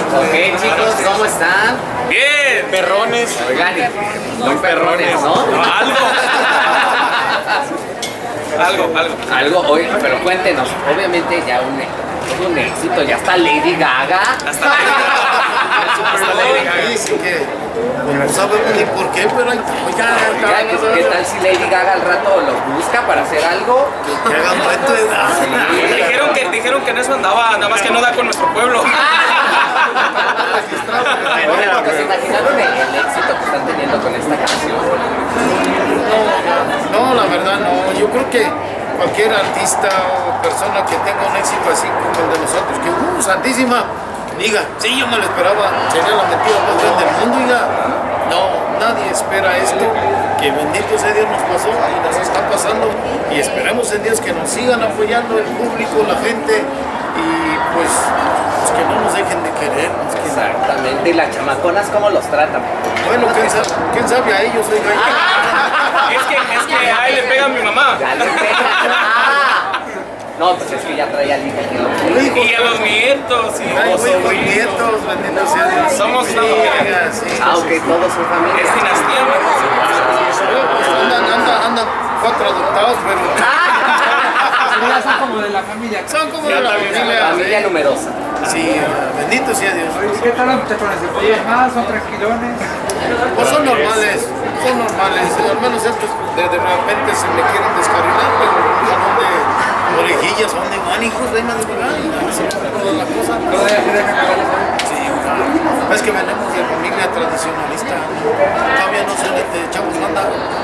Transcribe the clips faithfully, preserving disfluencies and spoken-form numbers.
Ok, chicos, ¿cómo están? Bien. Perrones. Oigan, muy perrones, ¿no? No, algo. algo, algo. Algo, oye, pero cuéntenos, obviamente ya un, todo un éxito, ya está Lady Gaga. Hasta Lady Gaga. Hasta Lady Gaga. Dicen que no sabemos ni por qué, pero hay Oiga, ¿qué, ¿qué tal si Lady Gaga al rato los busca para hacer algo? que hagan dueto de edad. Sí. Dijeron que, dijeron que en eso andaba, nada más que no da con nuestro pueblo. Oigan, ¿pues se imaginaron el, el éxito que están teniendo con esta canción? No, la verdad no. Yo creo que cualquier artista o persona que tenga un éxito así como el de nosotros, que uh, santísima, diga, sí, yo me lo esperaba, sería la mentira más grande del mundo, diga, no, nadie espera esto, que bendito sea Dios nos pasó y nos está pasando, y esperemos en Dios que nos sigan apoyando el público, la gente, y pues, pues que no nos dejen de querer. Pues que, Exactamente, ¿y las chamaconas cómo los tratan? bueno, ¿quién sabe, quién sabe a ellos? Oiga, Es que, es que a él le pega a mi mamá. Ya le pegan. Ah. No, pues es que ya trae al hijo que lo Y a los nietos. Y Ay, los güey, con sobrinos. nietos, bendito sea Dios. Somos una familia. Sí, sí, Ah, sí. ok, todos son familia. Es dinastía, Pues andan, andan, andan cuatro adoptados, pero Ya son como de la familia. son como de la familia. Familia numerosa. Sí, bendito sea Dios. ¿Y qué tal los muchachones? ¿Se portan más? ¿Son tranquilones? Pues son normales, son normales. Al menos estos de, de repente se me quieren descarrilar, pero son de orejillas, son de van, hijos, de más de ay, no, se pone toda la cosa. Todavía se dejan cabalizar. Sí, claro. Es que venimos de familia tradicionalista. Todavía no se le echamos banda.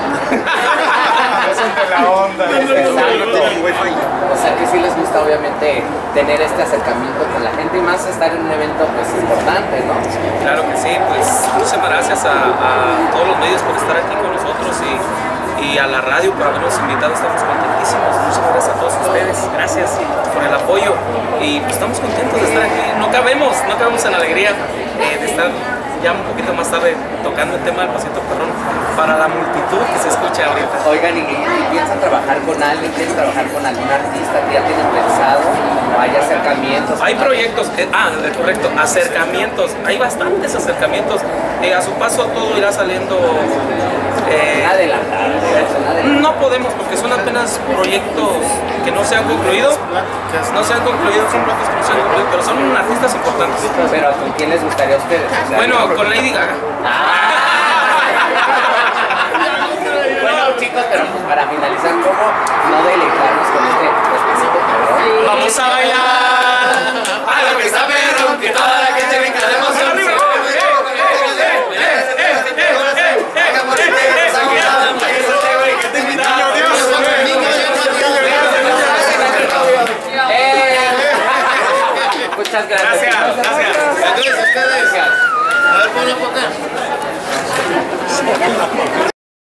Son de la onda. Exacto. O sea que sí les gusta obviamente tener este acercamiento con la gente y más estar en un evento pues importante, ¿no? Claro que sí, pues muchas gracias a, a todos los medios por estar aquí con nosotros y, y a la radio por habernos invitado, estamos contentísimos. Muchas gracias a todos ustedes, gracias por el apoyo y pues, estamos contentos de estar aquí. No cabemos, no cabemos en alegría eh, de estar ya un poquito más tarde tocando el tema del Pasito Perrón para la multitud que se escucha ahorita. Oigan, ¿y, y piensan trabajar con alguien? ¿Quieren trabajar con algún artista que ya tienen pensado? ¿O hay acercamientos? Hay proyectos, eh, ah, correcto, acercamientos, hay bastantes acercamientos. Eh, a su paso todo irá saliendo. Eh, Adelantado. no podemos porque son apenas proyectos que no se han concluido. No se han concluido, son proyectos que no se han concluido, pero son artistas importantes. Pero ¿con quién les gustaría a ustedes? O sea, Bueno, con Lady Gaga. Bueno, chicos, pero pues para finalizar, ¿cómo no deleitarnos con este Pasito Perrón? Vamos a bailar a lo que está perro, que toda la gente venga de emoción. Muchas gracias. Gracias, gracias. Gracias a ustedes. A ver, ponlo por acá.